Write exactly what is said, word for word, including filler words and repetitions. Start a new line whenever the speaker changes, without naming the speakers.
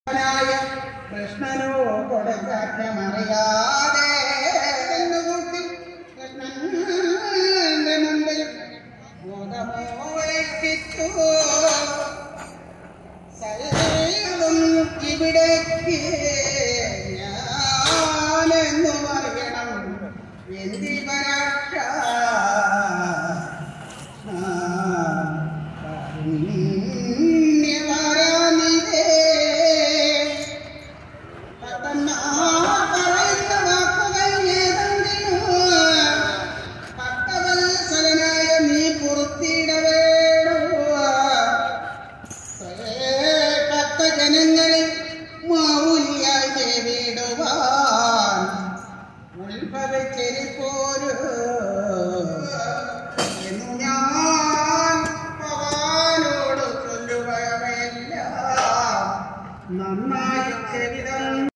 കൃഷ്ണനോ കൊടുക്കാറ്റമറിയാതെ എന്നുകൂട്ടി കൃഷ്ണന്റെ മുമ്പിൽ മോദമോഹിച്ചു സൈവം ഇവിടേക്ക് ഞാനെന്നു അറിയണം എന്തിവരാക്ഷ ജനങ്ങളിൽ മൗലിയായി വിടുവാൻ ഉത്ഭവിച്ചിരിപ്പോരു എന്നു ഞാൻ ഭഗവാനോട് ചൊല്ലുകയുമില്ല നന്നായി ചെവിതം